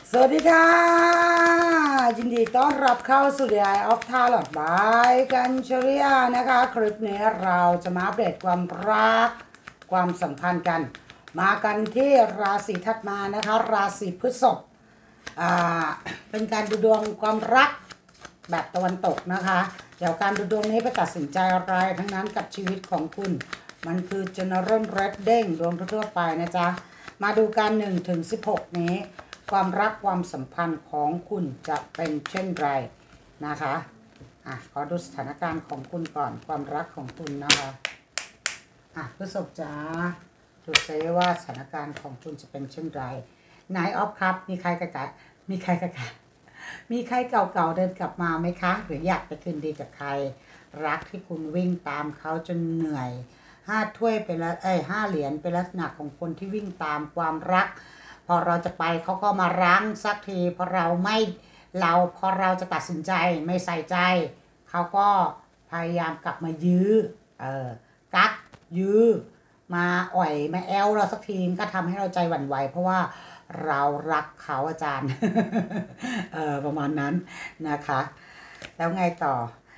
สวัสดีค่ะยินดีต้อนรับเข้าสู่ The Eye of Tarot by กัญชริยานะคะคลิปนี้เราจะมาอัปเดตความรักความสัมพันธ์กันมากันที่ราศีถัดมานะคะราศีพฤษภเป็นการดูดวงความรักแบบตะวันตกนะคะเดี๋ยวการดูดวงนี้ไปตัดสินใจอะไรทั้งนั้นกับชีวิตของคุณมันคือ General Reading ดวงทั่วไปนะจ๊ะมาดูกัน1-16นี้ความรักความสัมพันธ์ของคุณจะเป็นเช่นไรนะคะขอดูสถานการณ์ของคุณก่อนความรักของคุณนะคะพฤษภจ้าดูซิว่าสถานการณ์ของคุณจะเป็นเช่นไรนายออฟครับมีใครเก่าๆมีใครเก่าๆเดินกลับมาไหมคะหรืออยากไปคืนดีกับใครรักที่คุณวิ่งตามเขาจนเหนื่อย5 ถ้วยเป็นละ5 เหรียญเป็นลักษณะของคนที่วิ่งตามความรักพอเราจะไปเขาก็มารั้งสักทีพอเราจะตัดสินใจไม่ใส่ใจเขาก็พยายามกลับมายื้อกักยื้อมาอ่อยมาแอลเราสักทีก็ทำให้เราใจหวั่นไหวเพราะว่าเรารักเขาอาจารย์ ประมาณนั้นนะคะแล้วไงต่อ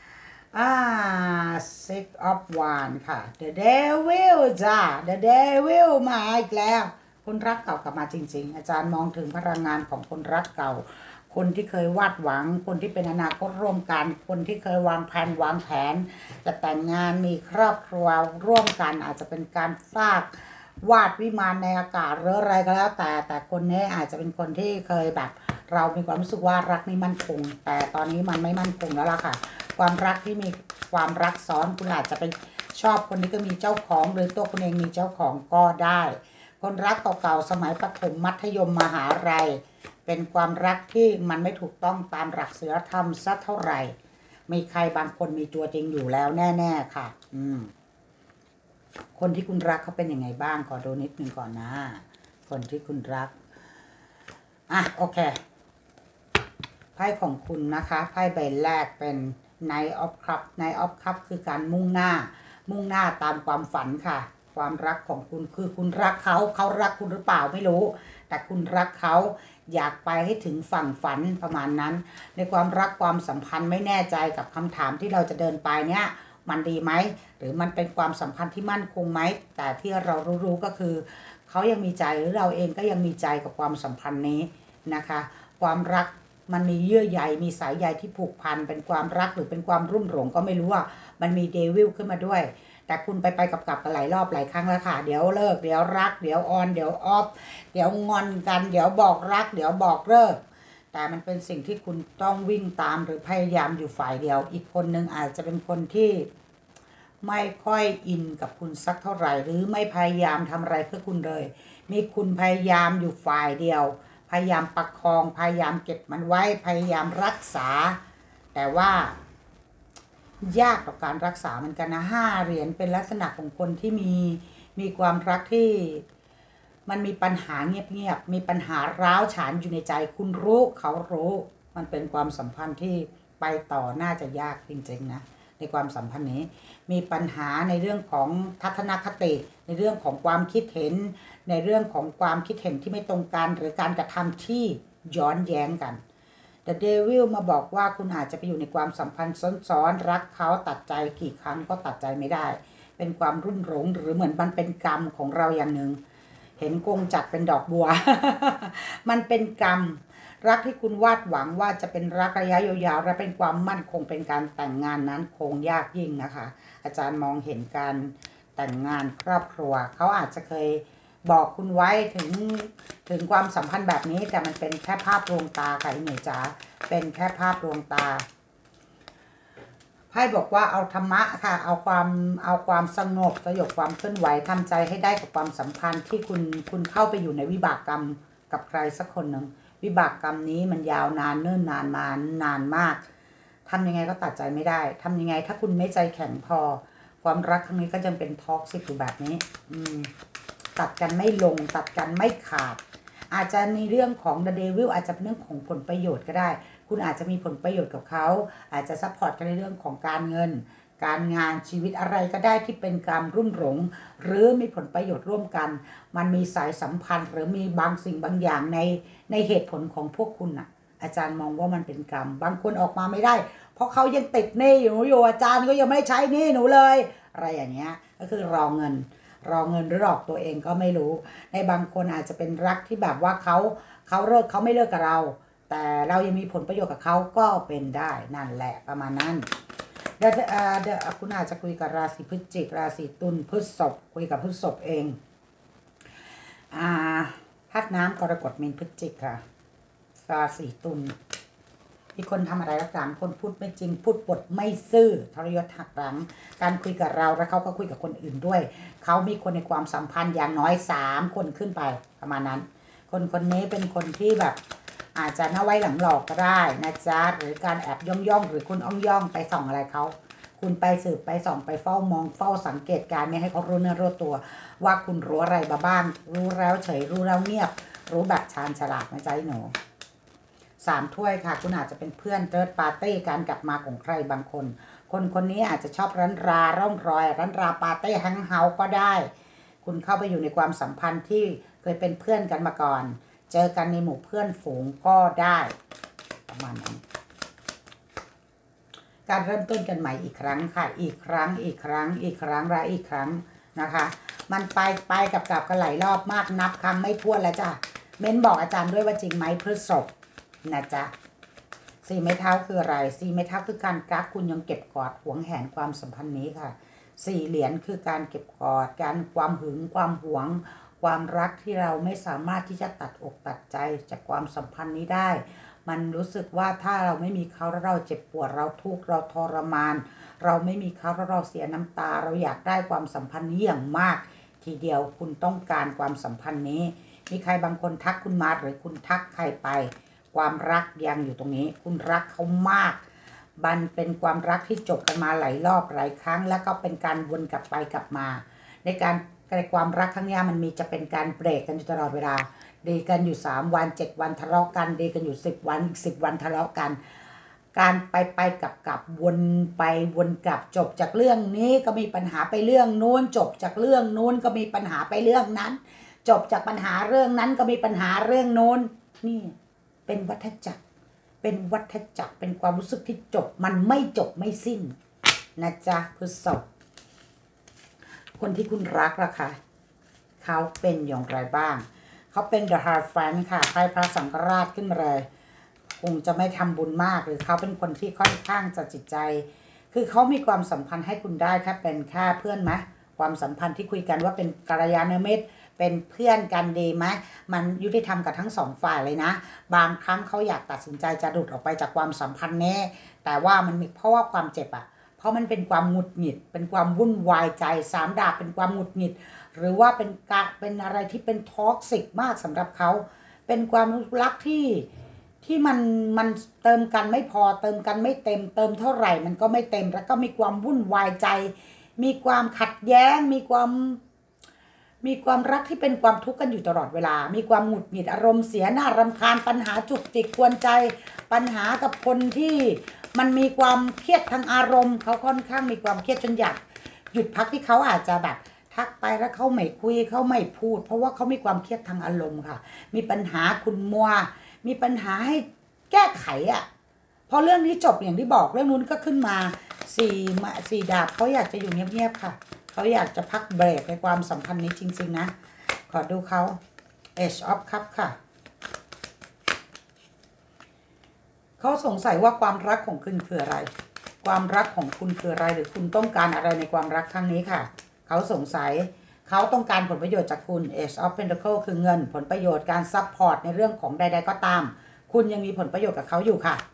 Six of Wands ค่ะ The Devil จ้า The Devil มาอีกแล้วคนรักเก่ากลับมาจริงๆอาจารย์มองถึงพลังงานของคนรักเก่าคนที่เคยวาดหวังคนที่เป็นอนาคตร่วมกันคนที่เคยวางแผนจะแต่งงานมีครอบครัวร่วมกันอาจจะเป็นการสร้างวาดวิมานในอากาศหรืออะไรก็แล้วแต่คนนี้อาจจะเป็นคนที่เคยแบบเรามีความรู้สึกว่ารักนี่มั่นคงแต่ตอนนี้มันไม่มั่นคงแล้วล่ะค่ะความรักที่มีความรักซ้อนคุณอาจจะเป็นชอบคนนี้ก็มีเจ้าของหรือตัวคุณเองมีเจ้าของก็ได้คนรักเก่าๆสมัยประถมมัธยมมหาลัยเป็นความรักที่มันไม่ถูกต้องตามหลักศีลธรรมสักเท่าไหร่มีใครบางคนมีตัวจริงอยู่แล้วแน่ๆค่ะคนที่คุณรักเขาเป็นยังไงบ้างขอดูนิดนึงก่อนนะคนที่คุณรักโอเคไพ่ของคุณนะคะไพ่ใบแรกเป็น Knight of Cups Knight of Cups คือการมุ่งหน้าตามความฝันค่ะความรักของคุณคือคุณรักเขารักคุณหรือเปล่าไม่รู้แต่คุณรักเขาอยากไปให้ถึงฝั่งฝันประมาณนั้นในความรักความสัมพันธ์ไม่แน่ใจกับคำถามที่เราจะเดินไปเนี้ยมันดีไหมหรือมันเป็นความสัมพันธ์ที่มั่นคงไหมแต่ที่เรารู้ก็คือเขายังมีใจหรือเราเองก็ยังมีใจกับความสัมพันธ์นี้นะคะความรักมันมีเยื่อใยมีสายใยที่ผูกพันเป็นความรักหรือเป็นความรุ่มหลงก็ไม่รู้ว่ามันมีเดวิลขึ้นมาด้วยแต่คุณไปกลับกันหลายรอบหลายครั้งแล้วค่ะเดี๋ยวเลิกเดี๋ยวรักเดี๋ยวออนเดี๋ยวออฟเดี๋ยวงอนกันเดี๋ยวบอกรักเดี๋ยวบอกเลิกแต่มันเป็นสิ่งที่คุณต้องวิ่งตามหรือพยายามอยู่ฝ่ายเดียวอีกคนนึงอาจจะเป็นคนที่ไม่ค่อยอินกับคุณสักเท่าไหร่หรือไม่พยายามทำอะไรเพื่อคุณเลยมีคุณพยายามอยู่ฝ่ายเดียวพยายามประคองพยายามเก็บมันไว้พยายามรักษาแต่ว่ายากต่อการรักษาเหมือนกันนะ5 เหรียญเป็นลักษณะของคนที่มีความรักที่มันมีปัญหาเงียบมีปัญหาร้าวฉานอยู่ในใจคุณรู้เขารู้มันเป็นความสัมพันธ์ที่ไปต่อน่าจะยากจริงๆนะในความสัมพันธ์นี้มีปัญหาในเรื่องของทัศนคติในเรื่องของความคิดเห็นในเรื่องของความคิดเห็นที่ไม่ตรงกันหรือการกระทำที่ย้อนแย้งกันThe Devil มาบอกว่าคุณอาจจะไปอยู่ในความสัมพันธ์ซ้อนๆรักเขาตัดใจกี่ครั้งก็ตัดใจไม่ได้เป็นความรุ่นหลงหรือเหมือนมันเป็นกรรมของเราอย่างหนึ่งเห็นกงจักรเป็นดอกบัว มันเป็นกรรมรักที่คุณวาดหวังว่าจะเป็นรักระยะยาวๆและเป็นความมั่นคงเป็นการแต่งงานนั้นคงยากยิ่งนะคะอาจารย์มองเห็นการแต่งงานครอบครัวเขาอาจจะเคยบอกคุณไว้ถึงความสัมพันธ์แบบนี้แต่มันเป็นแค่ภาพลวงตาค่ะหนูจ๋าเป็นแค่ภาพลวงตาไพ่บอกว่าเอาธรรมะค่ะเอาความสงบสยบความเคลื่อนไหวทำใจให้ได้กับความสัมพันธ์ที่คุณเข้าไปอยู่ในวิบากกรรมกับใครสักคนหนึ่งวิบากกรรมนี้มันยาวนานเนิ่นนานมานานมากทำยังไงก็ตัดใจไม่ได้ทำยังไงถ้าคุณไม่ใจแข็งพอความรักครั้งนี้ก็จะเป็นท็อกซิกอยู่แบบนี้ตัดกันไม่ลงตัดกันไม่ขาดอาจจะในเรื่องของ The Devil อาจจะเป็นเรื่องของผลประโยชน์ก็ได้คุณอาจจะมีผลประโยชน์กับเขาอาจจะซัพพอร์ตกันในเรื่องของการเงินการงานชีวิตอะไรก็ได้ที่เป็นการรุ่มหลงหรือมีผลประโยชน์ร่วมกันมันมีสายสัมพันธ์หรือมีบางสิ่งบางอย่างในเหตุผลของพวกคุณน่ะอาจารย์มองว่ามันเป็นกรรมบางคนออกมาไม่ได้เพราะเขายังติดหนี้อยู่อาจารย์ก็ยังไม่ใช้หนี้หนูเลยอะไรอย่างเงี้ยก็คือรอเงินหรือหลอกตัวเองก็ไม่รู้ในบางคนอาจจะเป็นรักที่แบบว่าเขาไม่เลิกกับเราแต่เรายังมีผลประโยชน์กับเขาก็เป็นได้นั่นแหละประมาณนั้นเดี๋ยวคุณอาจจะคุยกับราศีพฤศจิกราศีตุลพฤษภคุยกับพฤษภเองธาตุน้ำกรกฎมีนพฤศจิกค่ะราศีตุลมีคนทำอะไรรักษาคนพูดไม่จริงพูดปดไม่ซื่อทรยศหักหลังการคุยกับเราแล้วเขาก็คุยกับคนอื่นด้วยเขามีคนในความสัมพันธ์อย่างน้อย3 คนขึ้นไปประมาณนั้นคนนี้เป็นคนที่แบบอาจจะหน้าไว้หลังหลอกก็ได้นะจ๊ะหรือการแอบย่องหรือคุณย่องไปส่องอะไรเขาคุณไปสืบไปส่องไปเฝ้ามองเฝ้าสังเกตการไม่ให้เขารู้เนื้อรู้ตัวว่าคุณรู้อะไรบ้างรู้แล้วเฉยรู้แล้วเงียบรู้แบบชาญฉลาดนะจ๊ะหนู3 ถ้วยค่ะคุณอาจจะเป็นเพื่อนเติร์ดปาร์ตี้การกลับมาของใครบางคนคนนี้อาจจะชอบร้านราร่องรอยร้านราปาร์ตี้แฮงเฮาส์ก็ได้คุณเข้าไปอยู่ในความสัมพันธ์ที่เคยเป็นเพื่อนกันมาก่อนเจอกันในหมู่เพื่อนฝูงก็ได้ประมาณนั้นการเริ่มต้นกันใหม่อีกครั้งค่ะอีกครั้งและอีกครั้งนะคะมันไปกับกันหลายรอบมากนับครั้งไม่ถ้วนแล้วจ้ะเม้นบอกอาจารย์ด้วยว่าจริงไหมพฤษภนะจ๊ะ4 ไม้เท้าคืออะไร4 ไม้เท้าคือการกักคุณยังเก็บกอดหวงแหนความสัมพันธ์นี้ค่ะ4 เหรียญคือการเก็บกอดการความหึงความหวงความรักที่เราไม่สามารถที่จะตัดอกตัดใจจากความสัมพันธ์นี้ได้มันรู้สึกว่าถ้าเราไม่มีเขาแล้วเราเจ็บปวดเราทุกข์เราทรมานเราไม่มีเขาแล้วเราเสียน้ำตาเราอยากได้ความสัมพันธ์นี้อย่างมากทีเดียวคุณต้องการความสัมพันธ์นี้มีใครบางคนทักคุณมาหรือคุณทักใครไปความรักยังอยู่ตรงนี้คุณรักเขามากมันเป็นความรักที่จบกันมาหลายรอบหลายครั้งแล้วก็เป็นการวนกลับไปกลับมาในความรักครั้งนี้มันจะเป็นการเบรกกันอยู่ตลอดเวลาดีกันอยู่3 วัน7 วันทะเลาะกันดีกันอยู่10 วันอีก10 วันทะเลาะกันการไปกลับวนไปวนกลับจบจากเรื่องนี้ก็มีปัญหาไปเรื่องนู้นจบจากเรื่องนู้นก็มีปัญหาไปเรื่องนั้นจบจากปัญหาเรื่องนั้นก็มีปัญหาเรื่องนู้นนี่เป็นวัฏจักรเป็นความรู้สึกที่จบมันไม่จบไม่สิ้นนะจ๊ะพฤษภคนที่คุณรักล่ะคะเขาเป็นอย่างไรบ้างเขาเป็น The Hierophant ค่ะไพ่พระสังฆราชขึ้นมาเลยคงจะไม่ทำบุญมากหรือเขาเป็นคนที่ค่อนข้างจะจิตใจคือเขามีความสัมพันธ์ให้คุณได้แค่เป็นแค่เพื่อนไหมความสัมพันธ์ที่คุยกันว่าเป็นกัลยาณมิตรเป็นเพื่อนกันดีไหมมันยุติธรรมกับทั้ง2 ฝ่ายเลยนะบางครั้งเขาอยากตัดสินใจจะหลุดออกไปจากความสัมพันธ์นี้แต่ว่ามันมีเพราะว่าความเจ็บอะเพราะมันเป็นความหงุดหงิดเป็นความวุ่นวายใจ3 ดาบเป็นความหงุดหงิดหรือว่าเป็นอะไรที่เป็นท็อกซิกมากสำหรับเขาเป็นความรักที่มันเติมกันไม่พอเติมกันไม่เต็มเติมเท่าไหร่มันก็ไม่เต็มแล้วก็มีความวุ่นวายใจมีความขัดแย้งมีความรักที่เป็นความทุกข์กันอยู่ตลอดเวลามีความหงุดหงิดอารมณ์เสียหน้ารำคาญปัญหาจุกจิกกวนใจปัญหากับคนที่มันมีความเครียดทางอารมณ์เขาค่อนข้างมีความเครียดจนอยากหยุดพักที่เขาอาจจะแบบทักไปแล้วเขาไม่คุยเขาไม่พูดเพราะว่าเขามีความเครียดทางอารมณ์ค่ะมีปัญหาคุณมัวมีปัญหาให้แก้ไขอ่ะพอเรื่องนี้จบอย่างที่บอกเรื่องนู้นก็ขึ้นมา4 ดาบเขาอยากจะอยู่เงียบๆค่ะเขาอยากจะพักเบรกในความสัมพันธ์นี้จริงๆนะขอดูเขา Ace of Cups ค่ะเขาสงสัยว่าความรักของคุณคืออะไรความรักของคุณคืออะไรหรือคุณต้องการอะไรในความรักครั้งนี้ค่ะเขาสงสัยเขาต้องการผลประโยชน์จากคุณ Ace of Pentacles คือเงินผลประโยชน์การซัพพอร์ตในเรื่องของใดๆก็ตามคุณยังมีผลประโยชน์กับเขาอยู่ค่ะ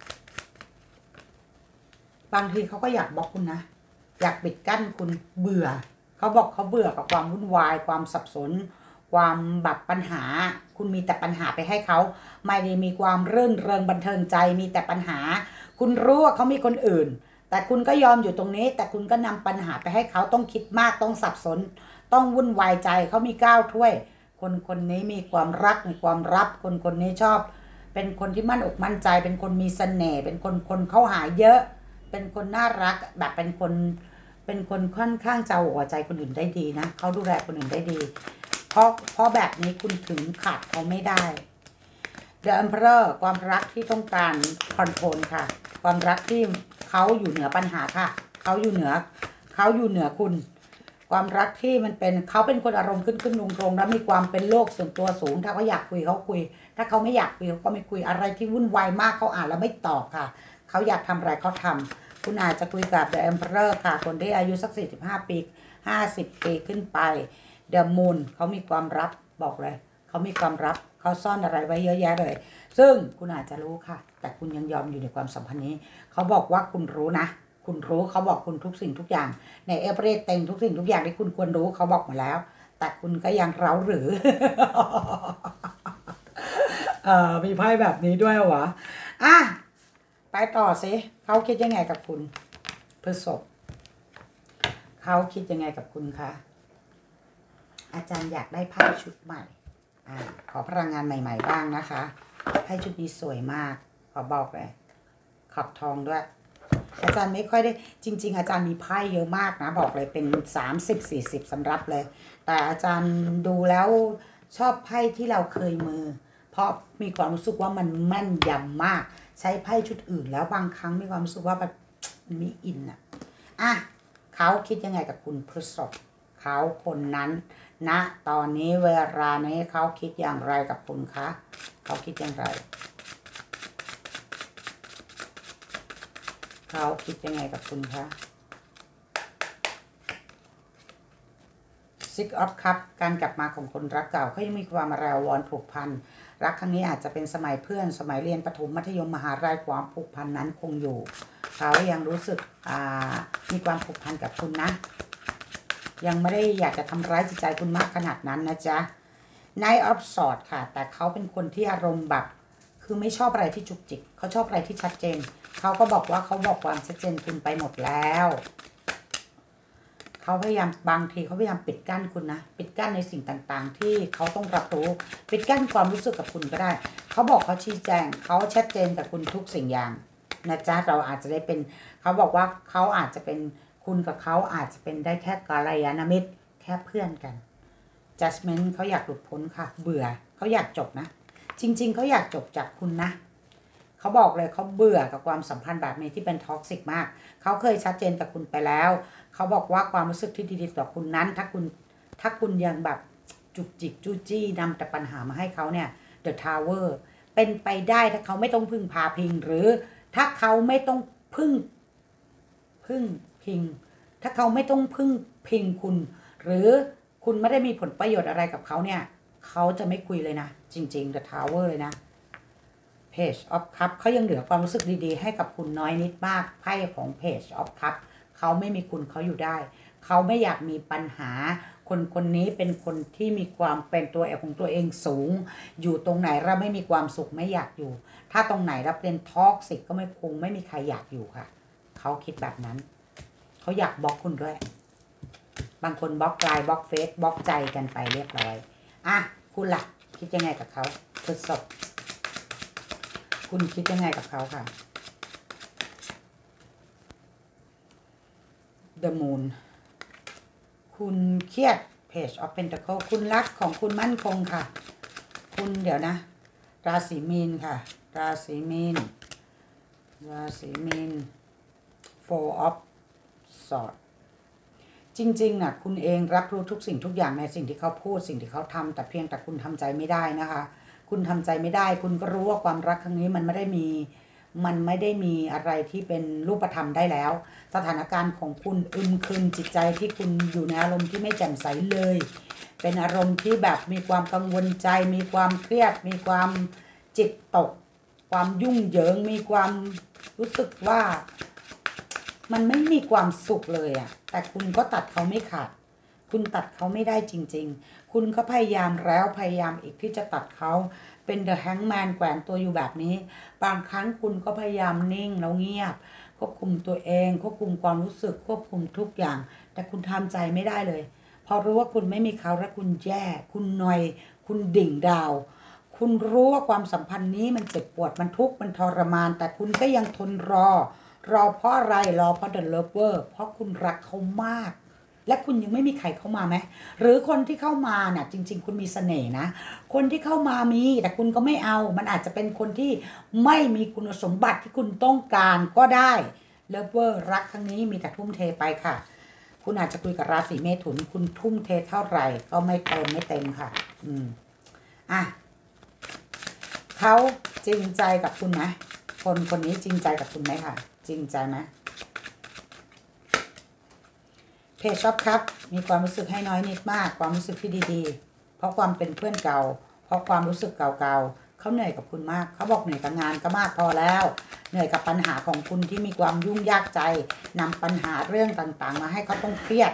บางทีเขาก็อยากบล็อกคุณนะอยากปิดกั้นคุณเบื่อเขาบอกเขาเบื่อกับความวุ่นวายความสับสนความแบบปัญหาคุณมีแต่ปัญหาไปให้เขาไม่ได้มีความรื่นเริงบันเทิงใจมีแต่ปัญหาคุณรู้ว่าเขามีคนอื่นแต่คุณก็ยอมอยู่ตรงนี้แต่คุณก็นำปัญหาไปให้เขาต้องคิดมากต้องสับสนต้องวุ่นวายใจเขามี9 ถ้วยคนนี้มีความรักมีความรับคนนี้ชอบเป็นคนที่มั่นอกมั่นใจเป็นคนมีเสน่ห์เป็นคนเข้าหาเยอะเป็นคนน่ารักแบบเป็นคนค่อนข้างจะหัวใจคนอื่นได้ดีนะเขาดูแลคนอื่นได้ดีเพราะแบบนี้คุณถึงขาดเขาไม่ได้ The Emperor ความรักที่ต้องการคอนโทรลค่ะความรักที่เขาอยู่เหนือปัญหาค่ะเขาอยู่เหนือคุณความรักที่มันเป็นเขาเป็นคนอารมณ์ขึ้นลงแล้วมีความเป็นโลกส่วนตัวสูงถ้าเขาอยากคุยเขาคุยถ้าเขาไม่อยากคุยเขาก็ไม่คุยอะไรที่วุ่นวายมากเขาอ่านแล้วไม่ตอบค่ะเขาอยากทำอะไรเขาทำคุณอาจจะคุยกับ The Emperor ค่ะคนที่อายุสัก45 ปี50 ปีขึ้นไป The Moon เขามีความลับบอกเลยเขามีความลับเขาซ่อนอะไรไว้เยอะแยะเลยซึ่งคุณอาจจะรู้ค่ะแต่คุณยังยอมอยู่ในความสัมพันธ์นี้เขาบอกว่าคุณรู้นะคุณรู้เขาบอกคุณทุกสิ่งทุกอย่างในเอเวอเรสต์เต็งทุกสิ่งทุกอย่างที่คุณควรรู้เขาบอกมาแล้วแต่คุณก็ยังเร้าหรือ มีไพ่แบบนี้ด้วยวะอ่ะไปต่อสิเขาคิดยังไงกับคุณพฤษภเขาคิดยังไงกับคุณคะอาจารย์อยากได้ไพ่ชุดใหม่ขอพลังงานใหม่ๆบ้างนะคะไพ่ชุดนี้สวยมากขอบอกเลยขอบทองด้วยอาจารย์ไม่ค่อยได้จริงๆอาจารย์มีไพ่เยอะมากนะบอกเลยเป็น30-40สำรับเลยแต่อาจารย์ดูแล้วชอบไพ่ที่เราเคยมือเพราะมีความรู้สึกว่ามันแม่นยำมากใช้ไพ่ชุดอื่นแล้วบางครั้งมีความรู้สึกว่าแบบมีอินอ่ะเขาคิดยังไงกับคุณพฤษภเขาคนนั้นณตอนนี้เวลานี้เขาคิดอย่างไรกับคุณคะเขาคิดอย่างไรเขาคิดยังไงกับคุณคะ Six of Cups การกลับมาของคนรักเก่าเขายังมีความระวรผูกพันรักครั้งนี้อาจจะเป็นสมัยเพื่อนสมัยเรียนประถมมัธยมมหาลัยความผูกพันนั้นคงอยู่เขายังรู้สึกมีความผูกพันกับคุณนะยังไม่ได้อยากจะทำร้ายจิตใจคุณมากขนาดนั้นนะจ๊ะ Knight of Swords ค่ะแต่เขาเป็นคนที่อารมณ์แบบคือไม่ชอบอะไรที่จุกจิกเขาชอบอะไรที่ชัดเจนเขาก็บอกว่าเขาบอกความชัดเจนคุณไปหมดแล้วเขาพยายามบางทีเขาพยายามปิดกั้นคุณนะปิดกั้นในสิ่งต่างๆที่เขาต้องรับรู้ปิดกั้นความรู้สึกกับคุณก็ได้เขาบอกเขาชี้แจงเขาชัดเจนกับคุณทุกสิ่งอย่างนะจ๊ะเราอาจจะได้เป็นเขาบอกว่าเขาอาจจะเป็นคุณกับเขาอาจจะเป็นได้แค่กัลยาณมิตรแค่เพื่อนกัน Judgment เขาอยากหลุดพ้นค่ะเบื่อเขาอยากจบนะจริงๆเขาอยากจบจากคุณนะเขาบอกเลยเขาเบื่อกับความสัมพันธ์แบบนี้ที่เป็นท็อกซิกมากเขาเคยชัดเจนกับคุณไปแล้วเขาบอกว่าความรู้สึกที่ดีๆต่อคุณนั้นถ้าคุณยังแบบจุกจิกจู้จี้นำแต่ปัญหามาให้เขาเนี่ย The Tower เป็นไปได้ถ้าเขาไม่ต้องพึ่งพาพิงหรือถ้าเขาไม่ต้องพึ่งพิงถ้าเขาไม่ต้องพึ่งพิงคุณหรือคุณไม่ได้มีผลประโยชน์อะไรกับเขาเนี่ยเขาจะไม่คุยเลยนะจริงๆ The Tower เลยนะ Page of Cup เขายังเหลือความรู้สึกดีๆให้กับคุณน้อยนิดมากไพ่ของ Page of Cup เขาไม่มีคุณเขาอยู่ได้เขาไม่อยากมีปัญหาคนนี้เป็นคนที่มีความเป็นตัวเองของตัวเองสูงอยู่ตรงไหนเราไม่มีความสุขไม่อยากอยู่ถ้าตรงไหนเราเป็นท็อกซิกก็ไม่มีใครอยากอยู่ค่ะเขาคิดแบบนั้นเขาอยากบล็อกคุณด้วยบางคนบล็อกไลน์บล็อกเฟซบล็อกใจกันไปเรียบร้อยคุณล่ะคิดยังไงกับเขาทดสอบคุณคิดยังไงกับเขาค่ะ The Moon คุณเครียด Page of Pentacle คุณรักของคุณมั่นคงค่ะคุณเดี๋ยวนะราศีมีนค่ะราศีมีน Four of Swords จริงๆน่ะคุณเองรับรู้ทุกสิ่งทุกอย่างในสิ่งที่เขาพูดสิ่งที่เขาทำแต่เพียงแต่คุณทำใจไม่ได้นะคะคุณทำใจไม่ได้คุณก็รู้ว่าความรักครั้งนี้มันไม่ได้มีอะไรที่เป็นรูปธรรมได้แล้วสถานการณ์ของคุณคืนจิตใจที่คุณอยู่ในอารมณ์ที่ไม่แจ่มใสเลยเป็นอารมณ์ที่แบบมีความกังวลใจมีความเครียดมีความจิตตกความยุ่งเหยิงมีความรู้สึกว่ามันไม่มีความสุขเลยแต่คุณก็ตัดเขาไม่ขาดคุณตัดเขาไม่ได้จริงๆคุณก็พยายามแล้วพยายามอีกที่จะตัดเขาเป็น The Hangman แขวนตัวอยู่แบบนี้บางครั้งคุณก็พยายามนิ่งแล้วเงียบควบคุมตัวเองควบคุมความรู้สึกควบคุมทุกอย่างแต่คุณทำใจไม่ได้เลยพอรู้ว่าคุณไม่มีเขาแล้วคุณแย่คุณนอยคุณดิ่งดาวคุณรู้ว่าความสัมพันธ์นี้มันเจ็บปวดมันทุกข์มันทรมานแต่คุณก็ยังทนรรอเพราะอะไรรอเพราะ The Lover เพราะคุณรักเขามากและคุณยังไม่มีใครเข้ามาไหมหรือคนที่เข้ามาน่ะจริงๆคุณมีเสน่ห์นะคนที่เข้ามามีแต่คุณก็ไม่เอามันอาจจะเป็นคนที่ไม่มีคุณสมบัติที่คุณต้องการก็ได้เลิฟเวอร์รักครั้งนี้มีแต่ทุ่มเทไปค่ะคุณอาจจะคุยกับราศีเมถุนคุณทุ่มเทเท่าไหร่ก็ไม่เติมไม่เต็มค่ะอ่ะเขาจริงใจกับคุณไหมคนนี้จริงใจกับคุณไหมค่ะจริงใจไหมเพจช็อปครับมีความรู้สึกให้น้อยนิดมากความรู้สึกที่ดีๆเพราะความเป็นเพื่อนเก่าเพราะความรู้สึกเก่าๆเขาเหนื่อยกับคุณมากเขาบอกเหนื่อยกับงานก็มากพอแล้วเหนื่อยกับปัญหาของคุณที่มีความยุ่งยากใจนำปัญหาเรื่องต่างๆมาให้เขาต้องเครียด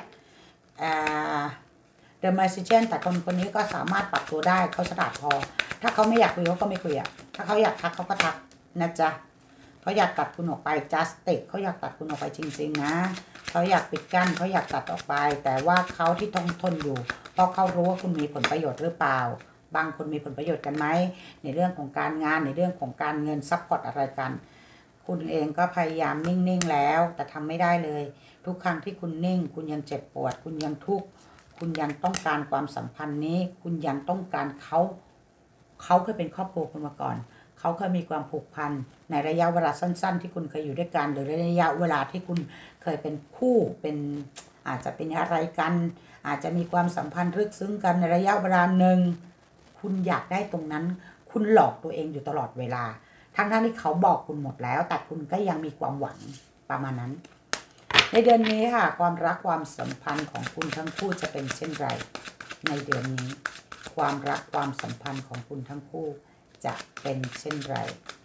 The Magician แต่คนนี้ก็สามารถปรับตัวได้เขาฉลาดพอถ้าเขาไม่อยากคุยเขาก็ไม่คุยถ้าเขาอยากทักเขาก็ทักนะจ๊ะเขาอยากตัดคุณออกไป Justice เขาอยากตัดคุณออกไปจริงๆนะเขาอยากปิดกั้นเขาอยากตัดออกไปแต่ว่าเขาที่ต้องทนอยู่เพราะเขารู้ว่าคุณมีผลประโยชน์หรือเปล่าบางคนมีผลประโยชน์กันไหมในเรื่องของการงานในเรื่องของการเงินซัพพอร์ตอะไรกันคุณเองก็พยายามนิ่งๆแล้วแต่ทำไม่ได้เลยทุกครั้งที่คุณนิ่งคุณยังเจ็บปวดคุณยังทุกข์คุณยังต้องการความสัมพันธ์นี้คุณยังต้องการเขาเคยเป็นครอบครัวคุณมาก่อนเขาเคยมีความผูกพันในระยะเวลาสั้นๆที่คุณเคยอยู่ด้วยกันหรือระยะเวลาที่คุณเคยเป็นคู่เป็นอาจจะเป็นอะไรกันอาจจะมีความสัมพันธ์ลึกซึ้งกันในระยะเวลาหนึ่งคุณอยากได้ตรงนั้นคุณหลอกตัวเองอยู่ตลอดเวลาทั้งที่เขาบอกคุณหมดแล้วแต่คุณก็ยังมีความหวังประมาณนั้นในเดือนนี้ค่ะความรักความสัมพันธ์ของคุณทั้งคู่จะเป็นเช่นไรในเดือนนี้ความรักความสัมพันธ์ของคุณทั้งคู่จะเป็นเช่นไร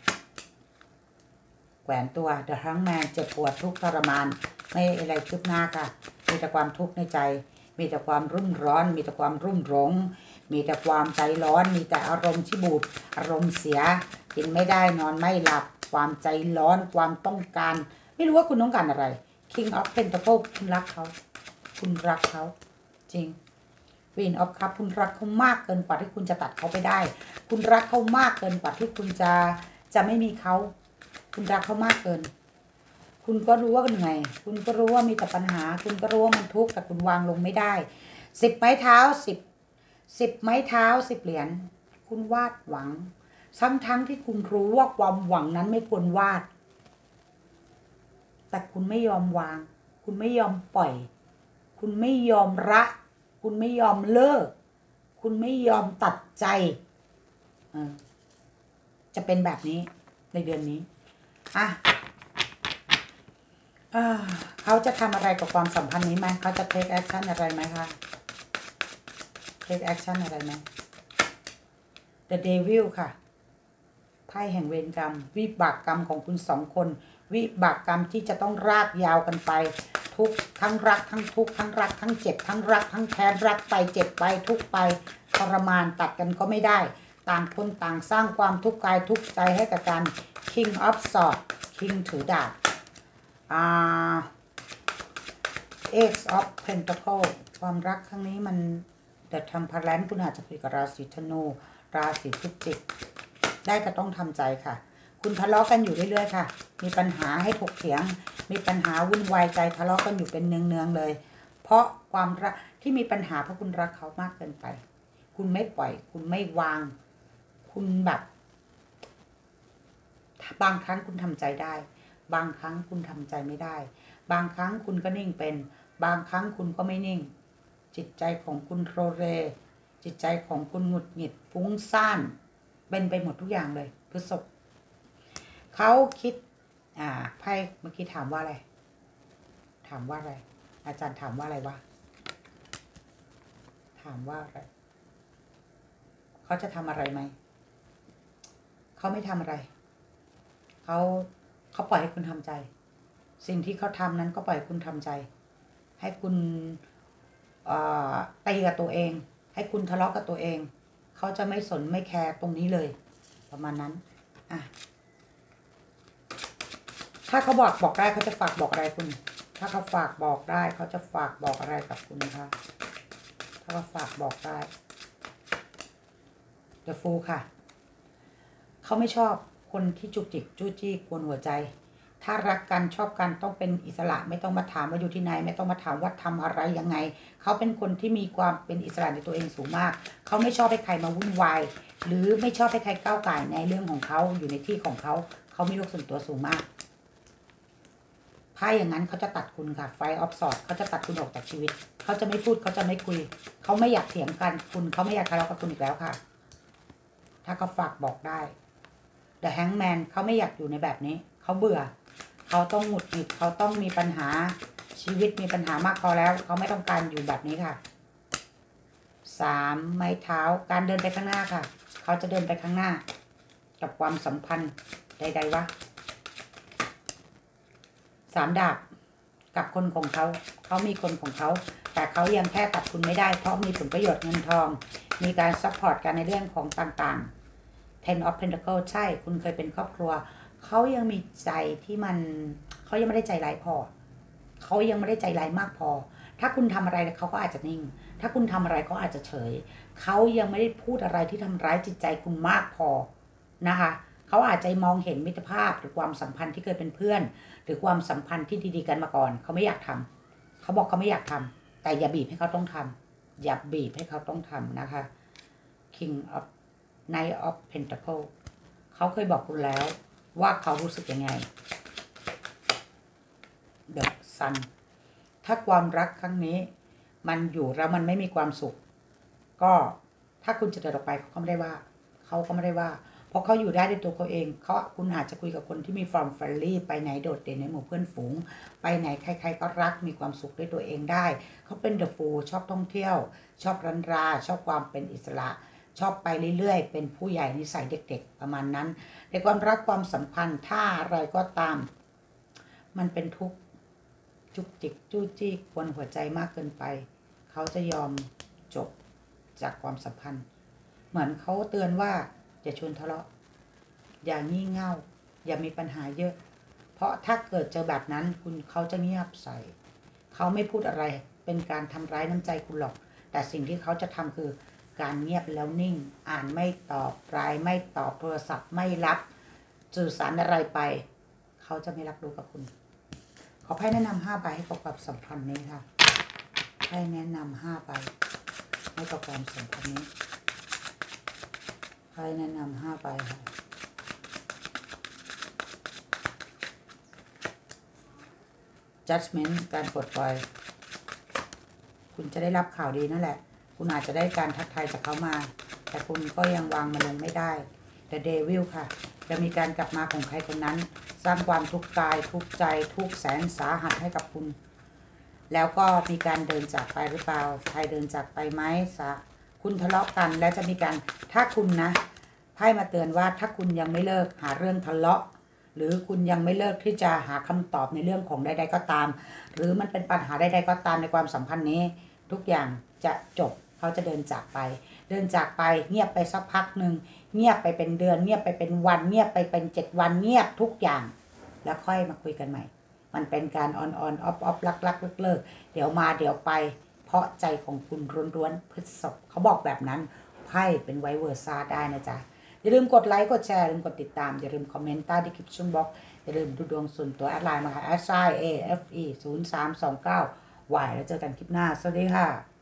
แขวนตัว The Hangman เจ็บปวดทุกข์ทรมานไม่อะไรคืบหน้าค่ะมีแต่ความทุกข์ในใจมีแต่ความรุ่มร้อนมีแต่ความรุ่มหลงมีแต่ความใจร้อนมีแต่อารมณ์ที่บูดอารมณ์เสียกินไม่ได้นอนไม่หลับความใจร้อนความต้องการไม่รู้ว่าคุณต้องการอะไร King of Pentacles คุณรักเขาคุณรักเขาจริง Queen of Cups คุณรักเขามากเกินกว่าที่คุณจะตัดเขาไปได้คุณรักเขามากเกินกว่าที่คุณจะไม่มีเขาคุณรักเขามากเกินคุณก็รู้ว่าเหนื่อยคุณก็รู้ว่ามีแต่ปัญหาคุณก็รู้ว่ามันทุกข์แต่คุณวางลงไม่ได้10 ไม้เท้า10ไม้เท้า10 เหรียญคุณวาดหวังทั้งที่คุณรู้ว่าความหวังนั้นไม่ควรวาดแต่คุณไม่ยอมวางคุณไม่ยอมปล่อยคุณไม่ยอมละคุณไม่ยอมเลิกคุณไม่ยอมตัดใจจะเป็นแบบนี้ในเดือนนี้เขาจะทำอะไรกับความสัมพันธ์นี้ไหมเขาจะ take action อะไรไหมคะ take action อะไรไหม The Devil ค่ะไพ่แห่งเวรกรรมวิบากกรรมของคุณ2 คนวิบากกรรมที่จะต้องรากยาวกันไปทุกทั้งรักทั้งทุกทั้งรักทั้งเจ็บทั้งรักทั้งแค้นรักไปเจ็บไปทุกไปทรมานตัดกันก็ไม่ได้ต่างคนต่างสร้างความทุกข์กายทุกข์ใจให้กับกัน King of Swords King ถือดาบAce of Pentacles ความรักครั้งนี้มันThe Temperance คุณอาจจะคุยกับราศีธนูราศีพฤศจิกได้ก็ต้องทำใจค่ะคุณทะเลาะกันอยู่เรื่อยๆค่ะมีปัญหาให้ถกเถียงมีปัญหาวุ่นวายใจทะเลาะกันอยู่เป็นเนืองๆเลยเพราะความรักที่มีปัญหาเพราะคุณรักเขามากเกินไปคุณไม่ปล่อยคุณไม่วางคุณแบบบางครั้งคุณทำใจได้บางครั้งคุณทำใจไม่ได้บางครั้งคุณก็นิ่งเป็นบางครั้งคุณก็ไม่นิ่งจิตใจของคุณโรเรจิตใจของคุณหงุดหงิดฟุ้งซ่านเป็นไปหมดทุกอย่างเลยพฤษภเขาคิดไพ่เมื่อกี้ถามว่าอะไรถามว่าอะไรอาจารย์ถามว่าอะไรวะถามว่าอะไรเขาจะทำอะไรไหมเขาไม่ทำอะไรเขาปล่อยให้คุณทำใจสิ่งที่เขาทำนั้นก็ปล่อยคุณทำใจให้คุณตีกับตัวเองให้คุณทะเลาะกับตัวเองเขาจะไม่สนไม่แคร์ตรงนี้เลยประมาณนั้นถ้าเขาบอกได้เขาจะฝากบอกอะไรคุณถ้าเขาฝากบอกได้เขาจะฝากบอกอะไรกับคุณนะคะถ้าเขาฝากบอกได้ The Fool ค่ะเขาไม่ชอบคนที่จุกจิกจู้จี้กวนหัวใจถ้ารักกันชอบกันต้องเป็นอิสระไม่ต้องมาถามว่าอยู่ที่ไหนไม่ต้องมาถามว่าทำอะไรยังไงเขาเป็นคนที่มีความเป็นอิสระในตัวเองสูงมากเขาไม่ชอบให้ใครมาวุ่นวายหรือไม่ชอบให้ใครก้าวไก่ในเรื่องของเขาอยู่ในที่ของเขาเขามีโลกส่วนตัวสูงมากไพ่อย่างนั้นเขาจะตัดคุณค่ะไฟออฟสอดเขาจะตัดคุณออกจากชีวิตเขาจะไม่พูดเขาจะไม่คุยเขาไม่อยากเถียงกันคุณเขาไม่อยากทะเลาะกับคุณอีกแล้วค่ะถ้าเขาฝากบอกได้แต่แฮงแมนเขาไม่อยากอยู่ในแบบนี้เขาเบื่อเขาต้องหงุดหงิดเขาต้องมีปัญหาชีวิตมีปัญหามากพอแล้วเขาไม่ต้องการอยู่แบบนี้ค่ะ3 ไม้เท้าการเดินไปข้างหน้าค่ะเขาจะเดินไปข้างหน้ากับความสัมพันธ์ใดๆวะ3 ดาบกับคนของเขาเขามีคนของเขาแต่เขายังแค่ตัดคุณไม่ได้เพราะมีผลประโยชน์เงินทองมีการซัพพอร์ตกันในเรื่องของต่างๆ Ten of Pentacles ใช่คุณเคยเป็นครอบครัวเขายังมีใจที่มันเขายังไม่ได้ใจร้ายพอเขายังไม่ได้ใจร้ายมากพอถ้าคุณทำอะไรเขาก็อาจจะนิ่งถ้าคุณทำอะไรเขาอาจจะเฉยเขายังไม่ได้พูดอะไรที่ทำร้ายจิตใจคุณมากพอนะคะเขาอาจจะมองเห็นมิตรภาพหรือความสัมพันธ์ที่เคยเป็นเพื่อนหรือความสัมพันธ์ที่ดีๆกันมาก่อนเขาไม่อยากทำเขาบอกเขาไม่อยากทำแต่อย่าบีบให้เขาต้องทำอย่าบีบให้เขาต้องทำนะคะ King of Knight of Pentacles เขาเคยบอกคุณแล้วว่าเขารู้สึกยังไง The Sun ถ้าความรักครั้งนี้มันอยู่แล้วมันไม่มีความสุขก็ถ้าคุณจะเดินออกไปเขาก็ไม่ได้ว่าเพราะเขาอยู่ได้ด้วยตัวเขาเองคุณอาจจะคุยกับคนที่มีความเฟรนลี่ไปไหนโดดเด่นในหมู่เพื่อนฝูงไปไหนใครๆก็รักมีความสุขด้วยตัวเองได้เขาเป็น The Fool ชอบท่องเที่ยวชอบรันราชอบความเป็นอิสระชอบไปเรื่อยๆเป็นผู้ใหญ่นิสัยเด็กๆประมาณนั้นในความรักความสัมพันธ์ถ้าอะไรก็ตามมันเป็นทุกข์จุกจิกจู้จี้กวนหัวใจมากเกินไปเขาจะยอมจบจากความสัมพันธ์เหมือนเขาเตือนว่าอย่าชวนทะเลาะอย่างี่เง่าอย่ามีปัญหาเยอะเพราะถ้าเกิดเจอแบบนั้นเขาจะเงียบใส่เขาไม่พูดอะไรเป็นการทำร้ายน้ำใจคุณหรอกแต่สิ่งที่เขาจะทำคือการเงียบแล้วนิ่งอ่านไม่ตอบไลน์ไม่ตอบโทรศัพท์ไม่รับสื่อสารอะไรไปเขาจะไม่รับรู้กับคุณขอไพ่แนะนำ5 ใบให้กับความสัมพันธ์นี้ค่ะไพ่แนะนำ5 ใบให้กับความสัมพันธ์นี้ไพ่แนะนำ5 ใบค่ะJudgment การปลดปล่อยคุณจะได้รับข่าวดีนั่นแหละคุณอาจจะได้การทักทายจากเขามาแต่คุณก็ยังวางมันลงไม่ได้ The Devil ค่ะจะมีการกลับมาของใครคนนั้นสร้างความทุกข์กายทุกข์ใจทุกข์แสนสาหัสให้กับคุณแล้วก็มีการเดินจากไปหรือเปล่าใครเดินจากไปไหมคุณทะเลาะกันแล้วจะมีการถ้าคุณนะไพ่มาเตือนว่าถ้าคุณยังไม่เลิกหาเรื่องทะเลาะหรือคุณยังไม่เลิกที่จะหาคำตอบในเรื่องของใดๆก็ตามหรือมันเป็นปัญหาใดๆก็ตามในความสัมพันธ์นี้ทุกอย่างจะจบเขาจะเดินจากไปเงียบไปสักพักหนึ่งเงียบไปเป็นเดือนเงียบไปเป็นวันเงียบไปเป็น7 วันเงียบทุกอย่างแล้วค่อยมาคุยกันใหม่มันเป็นการออนออฟลักเลิกเดี๋ยวมาเดี๋ยวไปเพราะใจของคุณล้วนๆพฤษภเขาบอกแบบนั้นไพ่เป็นไวเวอร์ซ่าได้นะจ๊ะอย่าลืมกดไลค์กดแชร์อย่าลืมกดติดตามอย่าลืมคอมเมนต์ใต้ดีคริปชั่นบ็อกซ์อย่าลืมดูดวงส่วนตัวแอดไลน์มาค่ะ @AFE 0329 แล้วเจอกันคลิปหน้าสวัสดีค่ะ